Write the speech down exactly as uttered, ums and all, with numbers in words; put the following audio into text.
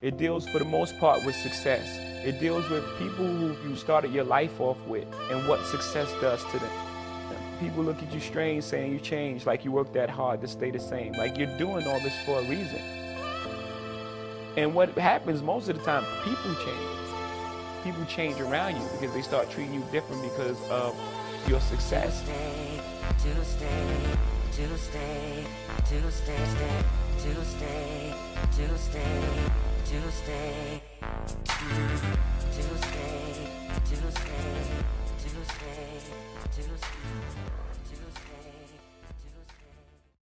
It deals for the most part with success. It deals with people who you started your life off with and what success does to them. People look at you strange saying you changed, like you worked that hard to stay the same, like you're doing all this for a reason. And what happens most of the time, people change. People change around you because they start treating you different because of your success. To stay, to stay, to stay, stay, to stay, to stay, to stay, to stay, to stay, to stay, to stay.